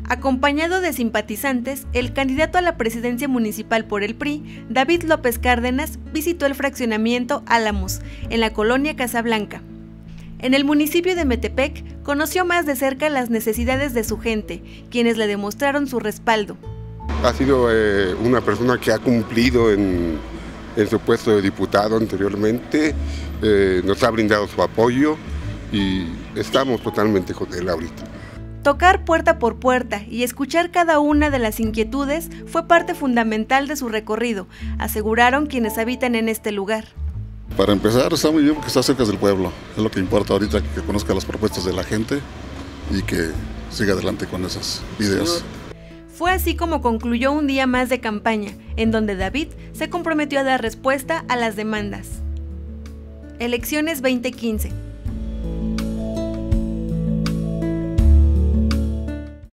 Acompañado de simpatizantes, el candidato a la presidencia municipal por el PRI, David López Cárdenas, visitó el fraccionamiento Álamos, en la colonia Casablanca. En el municipio de Metepec, conoció más de cerca las necesidades de su gente, quienes le demostraron su respaldo. Ha sido una persona que ha cumplido en su puesto de diputado anteriormente, nos ha brindado su apoyo y estamos totalmente con él ahorita. Tocar puerta por puerta y escuchar cada una de las inquietudes fue parte fundamental de su recorrido, aseguraron quienes habitan en este lugar. Para empezar, está muy bien porque está cerca del pueblo, es lo que importa ahorita, que conozca las propuestas de la gente y que siga adelante con esas ideas. Fue así como concluyó un día más de campaña, en donde David se comprometió a dar respuesta a las demandas. Elecciones 2015.